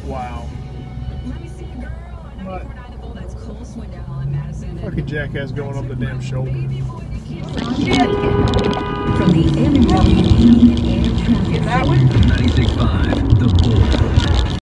Wow. Let me see you, girl. I know What? you're not the bull that's cold Swindell in Madison. Fucking jackass going up the damn shoulder. From the MWE Air Traffic That one? 96.5, The Bull.